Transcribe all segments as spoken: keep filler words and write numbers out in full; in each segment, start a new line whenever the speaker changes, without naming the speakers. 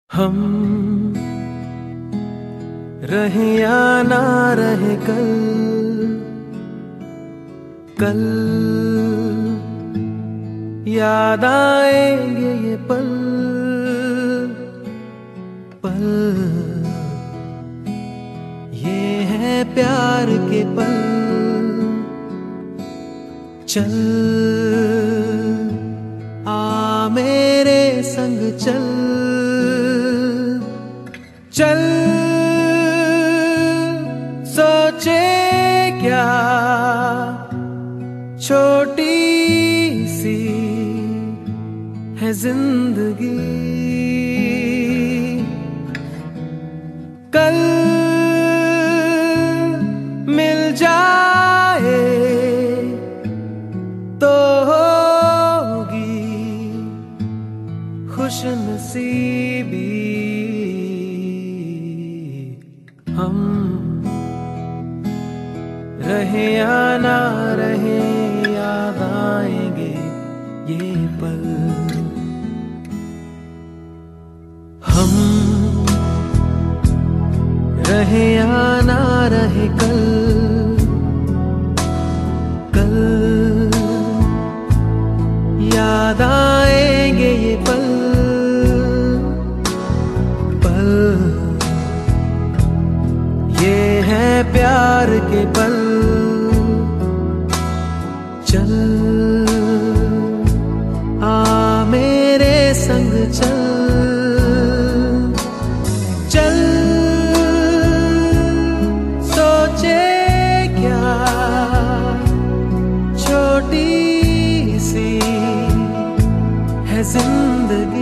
हम रहे या ना रहे कल, कल याद आएंगे ये पल पल। ये है प्यार के पल। चल आ मेरे संग चल, चल सोचे क्या छोटी सी है जिंदगी। कल मिल जाए तो होगी खुशनसीबी। हम रहे या ना रहे याद आएंगे ये पल। हम रहे या ना रहे कल, कल याद आएंगे ये पल पल। ये है प्यार के पल। चल आ मेरे संग चल, चल सोचे क्या छोटी सी है जिंदगी।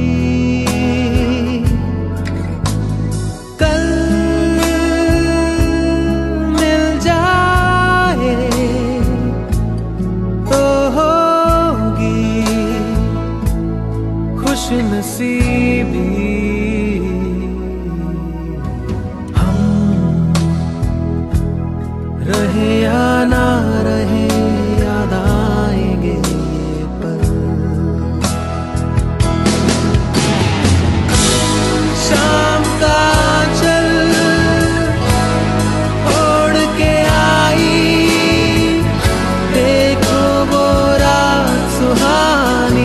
नसीबी हम रहे या ना रहे याद आएंगे ये पल। शाम का चल ओढ़ के आई, देखो वो रात सुहानी।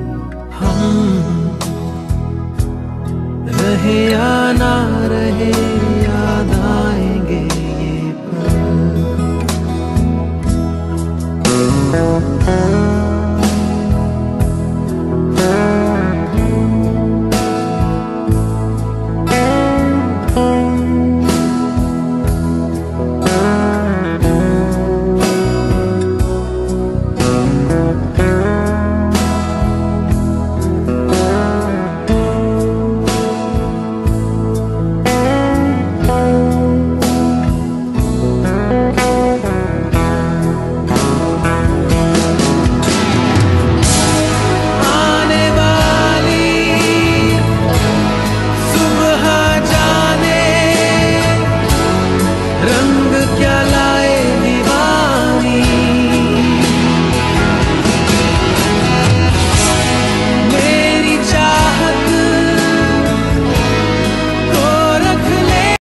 रहे या ना रहे